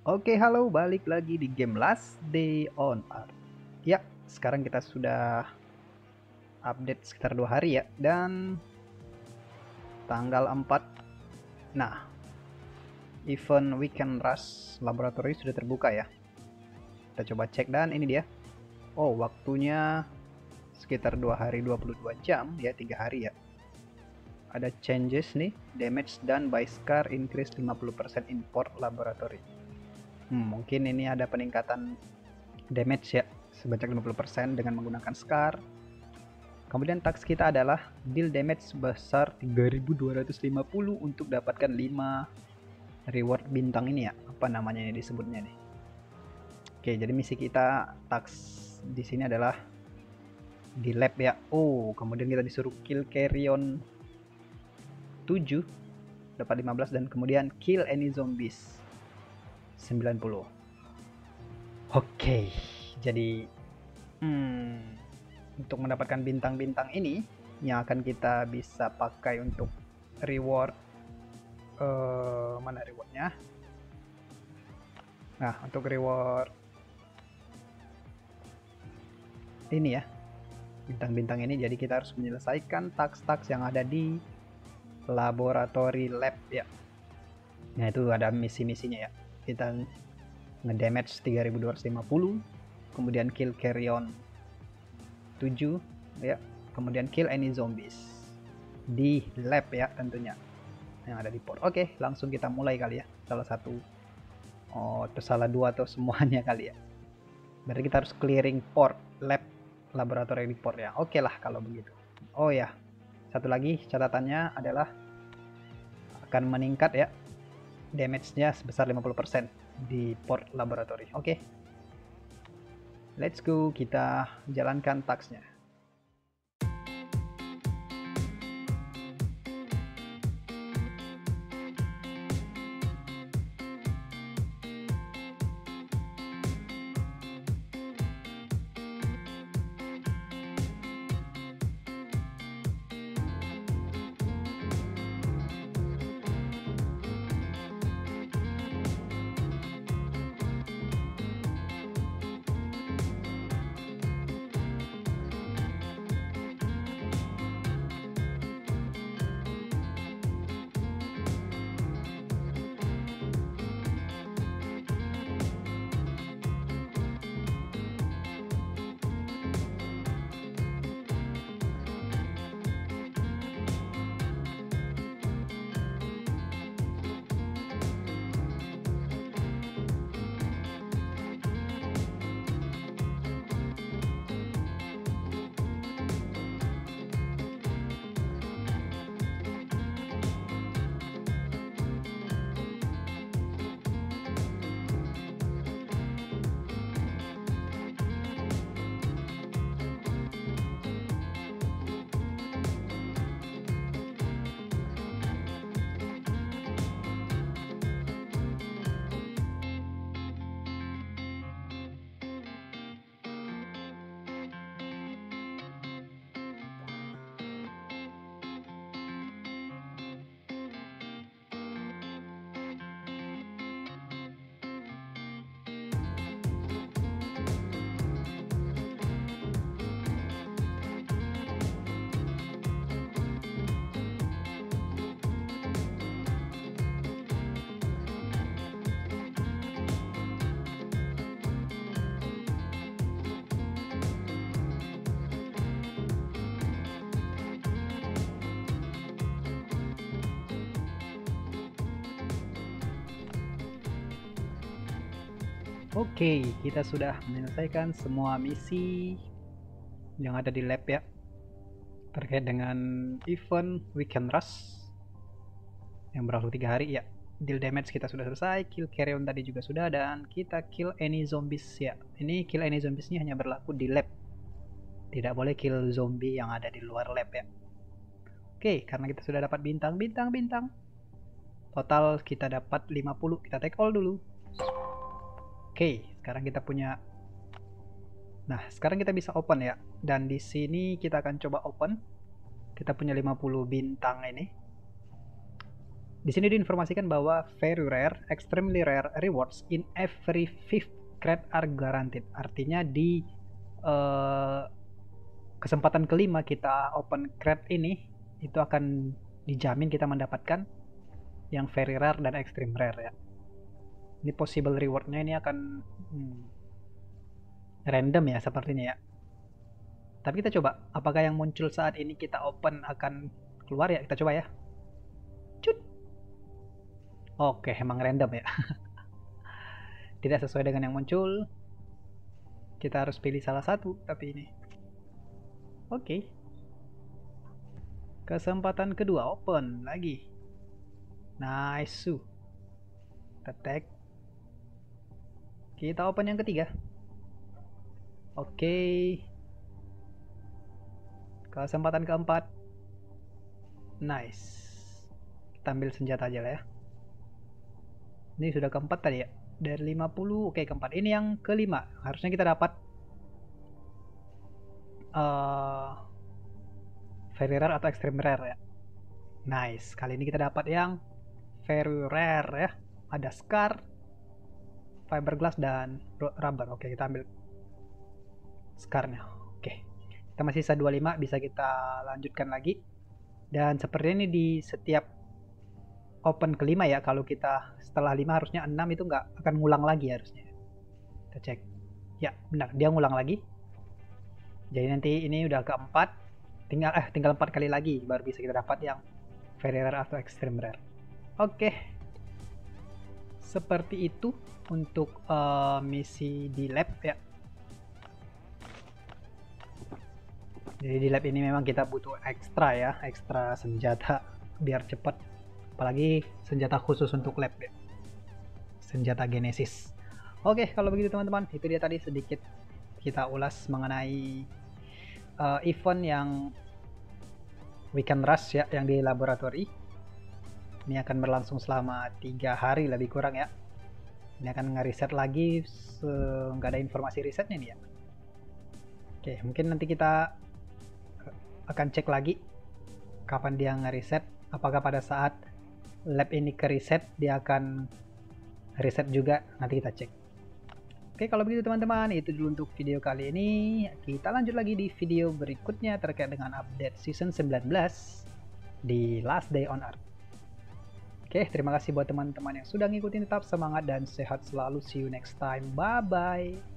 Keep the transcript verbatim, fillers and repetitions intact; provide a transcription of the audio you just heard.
Oke, halo, balik lagi di game Last Day on Earth. Ya, sekarang kita sudah update sekitar dua hari ya, dan tanggal empat. Nah, event Weekend Rush Laboratory sudah terbuka ya. Kita coba cek dan ini dia. Oh, waktunya sekitar dua hari dua puluh dua jam ya, tiga hari ya. Ada changes nih, damage done by Scar increase lima puluh persen in Port Laboratory. Hmm, mungkin ini ada peningkatan damage ya sebanyak lima puluh persen dengan menggunakan Scar. Kemudian task kita adalah deal damage sebesar tiga ribu dua ratus lima puluh untuk dapatkan lima reward bintang ini ya. Apa namanya ini disebutnya nih. Oke, jadi misi kita task di sini adalah di lab ya. Oh, kemudian kita disuruh kill Carrion tujuh dapat lima belas dan kemudian kill any zombies sembilan puluh. Oke, jadi hmm untuk mendapatkan bintang-bintang ini yang akan kita bisa pakai untuk reward uh, mana rewardnya. Nah, untuk reward ini ya, bintang-bintang ini, jadi kita harus menyelesaikan task-task yang ada di laboratory lab ya. Nah, itu ada misi-misinya ya. Kita ngedamage tiga ribu dua ratus lima puluh, kemudian kill Carrion tujuh ya, kemudian kill any zombies di lab ya tentunya yang ada di port. Oke, langsung kita mulai kali ya, salah satu oh atau salah dua atau semuanya kali ya. Berarti kita harus clearing port lab laboratorium di port ya. Oke lah kalau begitu. Oh ya, satu lagi catatannya adalah akan meningkat ya damage-nya sebesar lima puluh persen di port laboratory. Oke, let's go, kita jalankan tasknya. Oke, kita sudah menyelesaikan semua misi yang ada di lab ya, terkait dengan event Weekend Rush yang berlangsung tiga hari ya. Deal damage kita sudah selesai, kill Carrion tadi juga sudah, dan kita kill any zombies ya. Ini kill any zombies ini hanya berlaku di lab, tidak boleh kill zombie yang ada di luar lab ya. Oke, karena kita sudah dapat bintang, bintang, bintang. Total kita dapat lima puluh, kita take all dulu. Oke, sekarang kita punya. Nah, sekarang kita bisa open ya. Dan di sini kita akan coba open. Kita punya lima puluh bintang ini. Di sini diinformasikan bahwa very rare, extremely rare rewards in every fifth crate are guaranteed. Artinya di uh, kesempatan kelima kita open crate ini, itu akan dijamin kita mendapatkan yang very rare dan extreme rare ya. Ini possible rewardnya ini akan hmm, random ya sepertinya ya. Tapi kita coba, apakah yang muncul saat ini kita open akan keluar ya? Kita coba ya. Cut. Oke, emang random ya. Tidak sesuai dengan yang muncul. Kita harus pilih salah satu, tapi ini. Oke. Kesempatan kedua, open lagi. Nice. Kita tag. Kita open yang ketiga. Oke. Kesempatan keempat. Nice. Kita ambil senjata aja lah ya. Ini sudah keempat tadi ya. Dari lima puluh, oke keempat. Ini yang kelima. Harusnya kita dapat uh, very rare atau extreme rare ya. Nice. Kali ini kita dapat yang very rare ya. Ada scar, fiberglass dan rubber. Oke, kita ambil scarnya. Oke. Kita masih sisa dua puluh lima, bisa kita lanjutkan lagi. Dan seperti ini di setiap open kelima ya, kalau kita setelah lima harusnya enam itu nggak akan ngulang lagi harusnya. Kita cek. Ya, benar, dia ngulang lagi. Jadi nanti ini udah keempat, tinggal eh tinggal empat kali lagi baru bisa kita dapat yang very rare atau extreme rare. Oke. Seperti itu untuk uh, misi di lab ya. Jadi di lab ini memang kita butuh ekstra ya, ekstra senjata biar cepat. Apalagi senjata khusus untuk lab ya. Senjata Genesis. Oke, kalau begitu teman-teman, itu dia tadi sedikit kita ulas mengenai uh, event yang Weekend Rush ya, yang di laboratori. Ini akan berlangsung selama tiga hari lebih kurang ya. Ini akan nge-reset lagi, nggak ada informasi resetnya nih ya. Oke, mungkin nanti kita akan cek lagi kapan dia nge-reset. Apakah pada saat lab ini ke reset dia akan reset juga, nanti kita cek. Oke, kalau begitu teman-teman, itu dulu untuk video kali ini. Kita lanjut lagi di video berikutnya terkait dengan update season sembilan belas di Last Day on Earth. Oke, terima kasih buat teman-teman yang sudah ngikutin, tetap semangat dan sehat selalu. See you next time. Bye bye.